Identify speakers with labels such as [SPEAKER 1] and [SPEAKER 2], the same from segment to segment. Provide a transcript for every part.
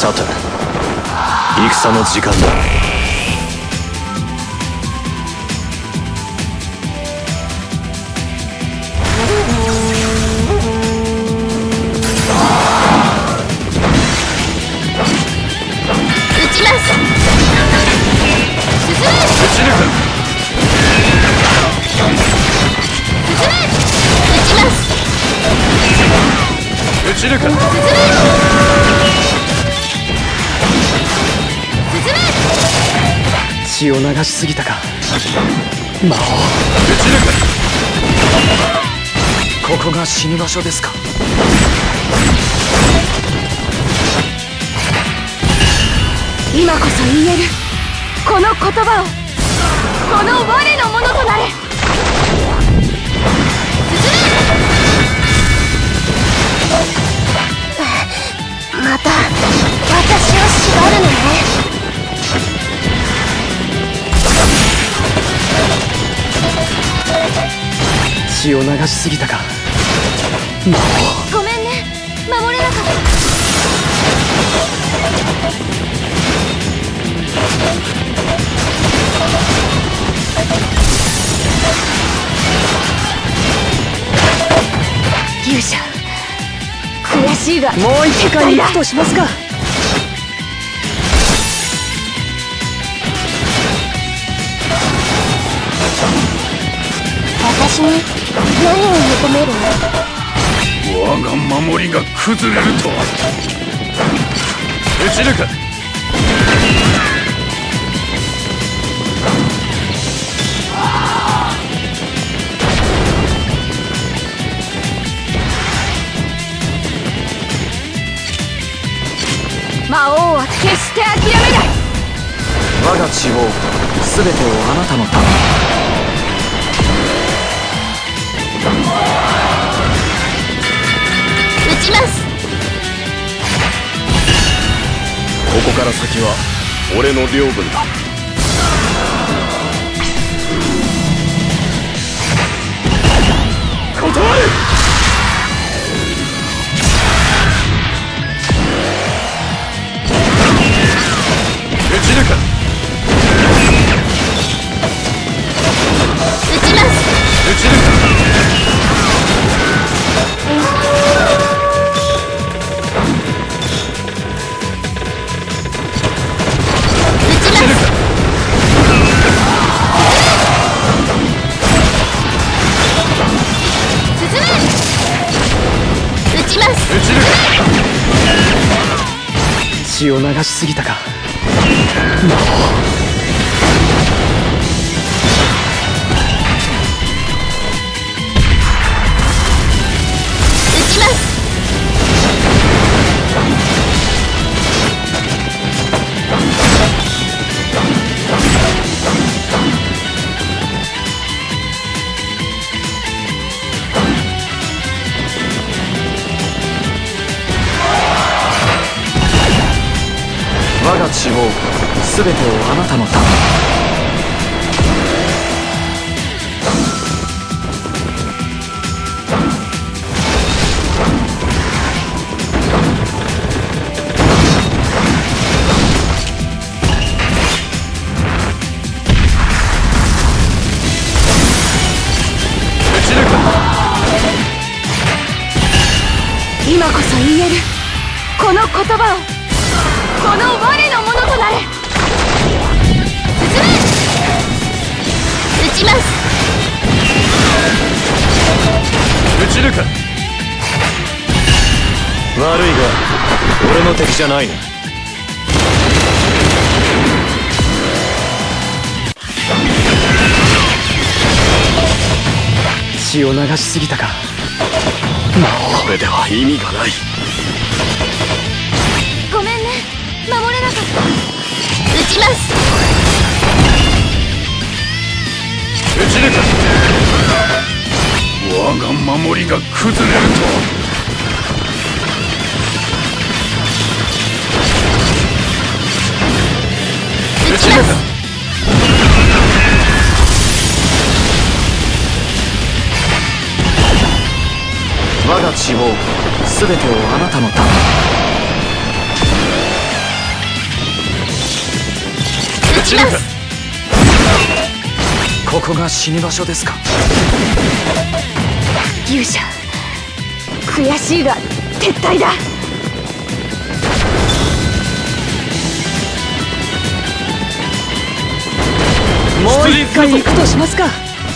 [SPEAKER 1] さて戦の時間だ。撃ち抜く。血を流しすぎたか魔法。撃ち抜く。ここが死に場所ですか。
[SPEAKER 2] 今こそ言えるこの言葉を、この我のものとなれ。また私を縛るのね。
[SPEAKER 1] 血を流しすぎたか魔法。
[SPEAKER 2] ごめんね、守れなかった。勇者、悔しいが
[SPEAKER 1] もう一回行くとしますか。
[SPEAKER 2] 私に何を求めるの？
[SPEAKER 3] 我が守りが崩れるとは。撃ち抜く。
[SPEAKER 2] 魔王は決して諦めない。
[SPEAKER 1] 我が血を全てをあなたのために。
[SPEAKER 2] 撃ちます。
[SPEAKER 3] ここから先は俺の領分だ。断れ。撃ち抜く。
[SPEAKER 2] 撃ちます。
[SPEAKER 3] 撃ち抜く。
[SPEAKER 1] 血を流しすぎたか魔法。我が血を全てをあなたのために。
[SPEAKER 2] 今こそ言えるこの言葉を、この我のものとなれ。進め。撃ちます。
[SPEAKER 3] 撃ち抜く。
[SPEAKER 1] 悪いが俺の敵じゃないね。血を流しすぎたか魔法。
[SPEAKER 3] これでは意味がない。
[SPEAKER 2] ごめんね、守れなかった。撃ちます。
[SPEAKER 3] 撃ち抜く。我が守りが崩れるとは。撃ち抜く。
[SPEAKER 1] 我が血を全てをあなたのために。
[SPEAKER 2] 撃ちます。
[SPEAKER 1] ここが死に場所ですか。
[SPEAKER 2] 勇者、悔しいが撤退だ。
[SPEAKER 1] もう一回行くとしますか。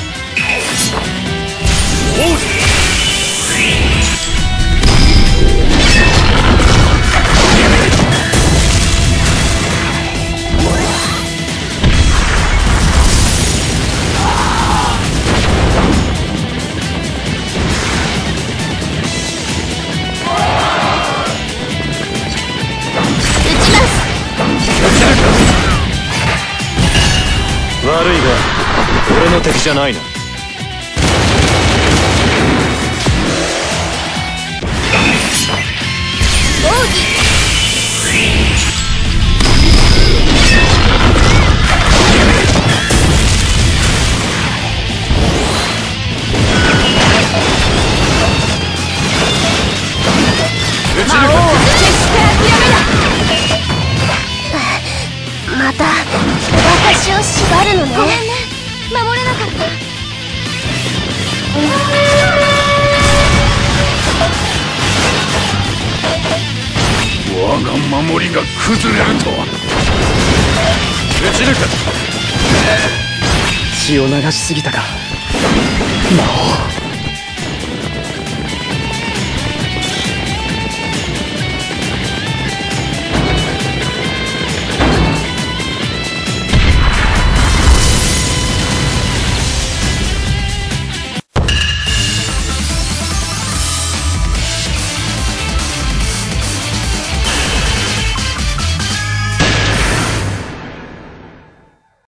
[SPEAKER 1] 悪いが俺の敵じゃないな。
[SPEAKER 2] 奥義。魔王を決して諦めない。また私を縛るのね。ごめんね、守れなかった。
[SPEAKER 3] 我が守りが崩れるとは。撃ち抜く。
[SPEAKER 1] 血を流しすぎたか魔王。